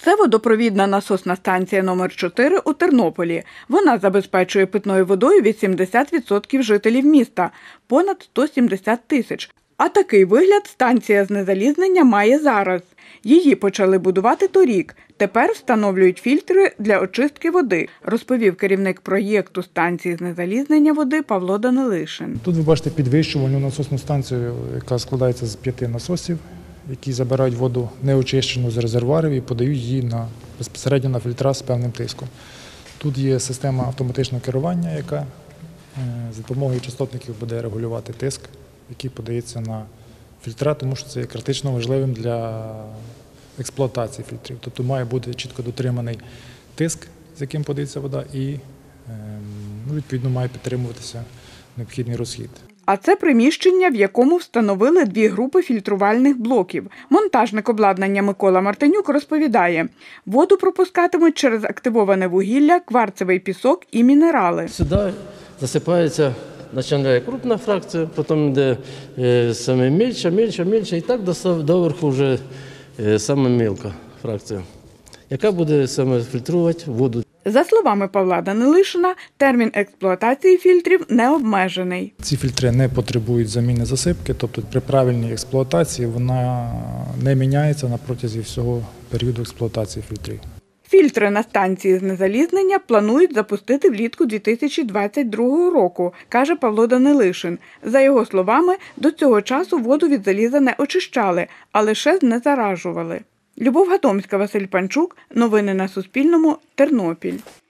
Це водопровідна насосна станція номер 4 у Тернополі. Вона забезпечує питною водою 80% жителів міста – понад 170 тисяч. А такий вигляд станція знезалізнення має зараз. Її почали будувати торік. Тепер встановлюють фільтри для очистки води, розповів керівник проєкту станції знезалізнення води Павло Данилишин. Тут ви бачите підвищувальну насосну станцію, яка складається з 5 насосів, які забирають воду неочищену з резервуарів і подають її безпосередньо на фільтра з певним тиском. Тут є система автоматичного керування, яка за допомогою частотників буде регулювати тиск, який подається на фільтра, тому що це є критично важливим для експлуатації фільтрів. Тобто має бути чітко дотриманий тиск, з яким подається вода, і відповідно має підтримуватися необхідний розхід. А це приміщення, в якому встановили 2 групи фільтрувальних блоків. Монтажник обладнання Микола Мартинюк розповідає, воду пропускатимуть через активоване вугілля, кварцевий пісок і мінерали. Сюди засипається починає крупна фракція, потім йде саме мільша, і так доверху вже саме мілка фракція, яка буде саме фільтрувати воду. За словами Павла Данилишина, термін експлуатації фільтрів не обмежений. Ці фільтри не потребують заміни засипки, тобто при правильній експлуатації вона не міняється на протязі всього періоду експлуатації фільтрів. Фільтри на станції знезалізнення планують запустити влітку 2022 року, каже Павло Данилишин. За його словами, до цього часу воду від заліза не очищали, а лише знезаражували. Любов Гатомська, Василь Панчук. Новини на Суспільному. Тернопіль.